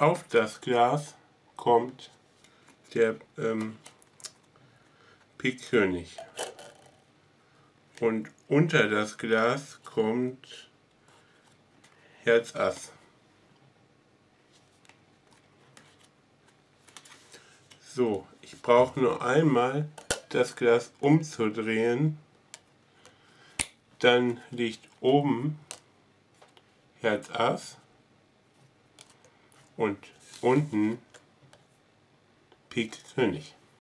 auf das Glas kommt der Pik König. Und unter das Glas kommt Herz Ass. So, ich brauche nur einmal das Glas umzudrehen. Dann liegt oben Herz Ass und unten Pik König.